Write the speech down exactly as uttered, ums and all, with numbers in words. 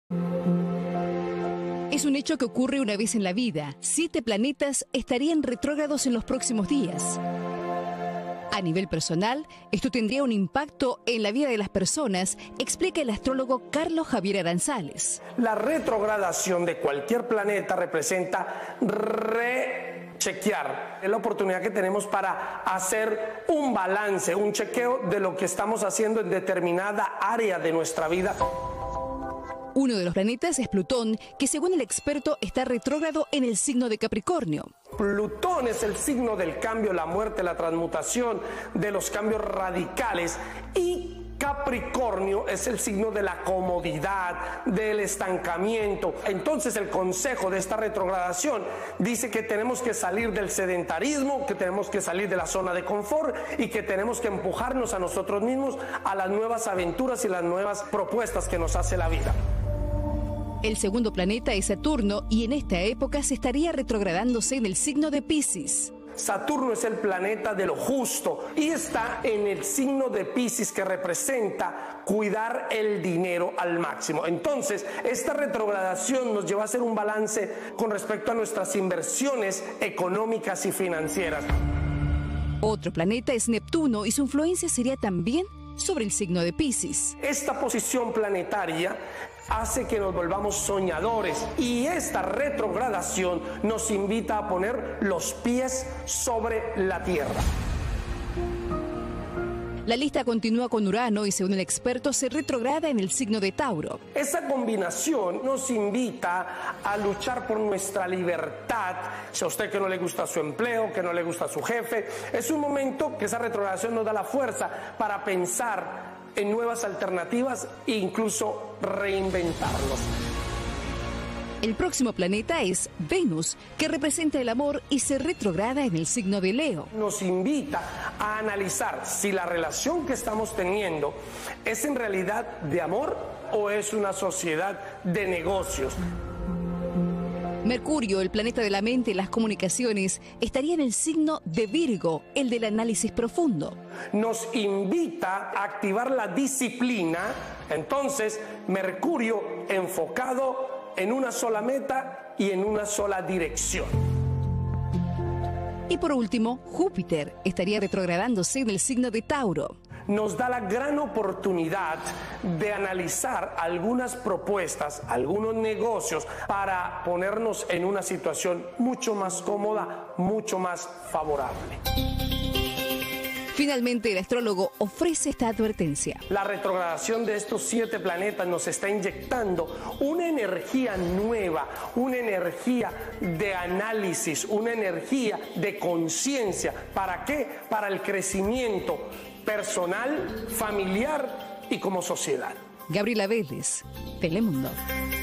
Es un hecho que ocurre una vez en la vida. Siete planetas estarían retrógrados en los próximos días. A nivel personal, esto tendría un impacto en la vida de las personas, explica el astrólogo Carlos Javier Aranzales. La retrogradación de cualquier planeta representa rechequear. Es la oportunidad que tenemos para hacer un balance, un chequeo de lo que estamos haciendo en determinada área de nuestra vida. Uno de los planetas es Plutón, que según el experto está retrógrado en el signo de Capricornio. Plutón es el signo del cambio, la muerte, la transmutación, de los cambios radicales, y Capricornio es el signo de la comodidad, del estancamiento. Entonces el consejo de esta retrogradación dice que tenemos que salir del sedentarismo, que tenemos que salir de la zona de confort y que tenemos que empujarnos a nosotros mismos a las nuevas aventuras y las nuevas propuestas que nos hace la vida. El segundo planeta es Saturno y en esta época se estaría retrogradándose en el signo de Piscis. Saturno es el planeta de lo justo y está en el signo de Piscis, que representa cuidar el dinero al máximo. Entonces, esta retrogradación nos lleva a hacer un balance con respecto a nuestras inversiones económicas y financieras. Otro planeta es Neptuno y su influencia sería también sobre el signo de Piscis. Esta posición planetaria hace que nos volvamos soñadores y esta retrogradación nos invita a poner los pies sobre la tierra. La lista continúa con Urano y según el experto se retrograda en el signo de Tauro. Esa combinación nos invita a luchar por nuestra libertad. Si a usted que no le gusta su empleo, que no le gusta su jefe, es un momento que esa retrogradación nos da la fuerza para pensar en nuevas alternativas e incluso reinventarnos. El próximo planeta es Venus, que representa el amor y se retrograda en el signo de Leo. Nos invita a analizar si la relación que estamos teniendo es en realidad de amor o es una sociedad de negocios. Mercurio, el planeta de la mente y las comunicaciones, estaría en el signo de Virgo, el del análisis profundo. Nos invita a activar la disciplina. Entonces, Mercurio enfocado en una sola meta y en una sola dirección. Y por último, Júpiter estaría retrogradándose en el signo de Tauro. Nos da la gran oportunidad de analizar algunas propuestas, algunos negocios para ponernos en una situación mucho más cómoda, mucho más favorable. Finalmente, el astrólogo ofrece esta advertencia. La retrogradación de estos siete planetas nos está inyectando una energía nueva, una energía de análisis, una energía de conciencia. ¿Para qué? Para el crecimiento personal, familiar y como sociedad. Gabriela Vélez, Telemundo.